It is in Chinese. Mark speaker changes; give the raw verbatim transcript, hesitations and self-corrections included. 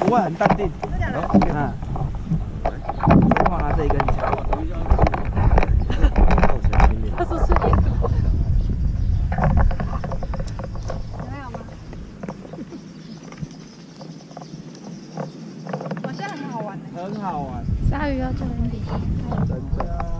Speaker 1: 会很淡定。啊，我拿这一根枪。
Speaker 2: 他说是野狗。还有吗？我觉得很好玩的。
Speaker 1: 很好玩。
Speaker 2: 鲨鱼要这边比。
Speaker 1: 真的。